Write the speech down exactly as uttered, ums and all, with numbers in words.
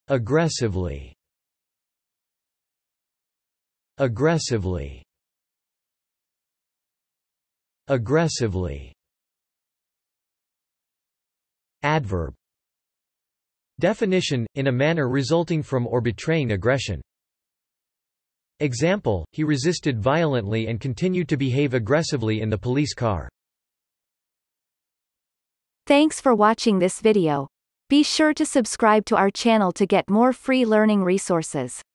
Aggressively. Aggressively. Aggressively. Adverb. Definition: in a manner resulting from or betraying aggression. Example: he resisted violently and continued to behave aggressively in the police car. Thanks for watching this video. Be sure to subscribe to our channel to get more free learning resources.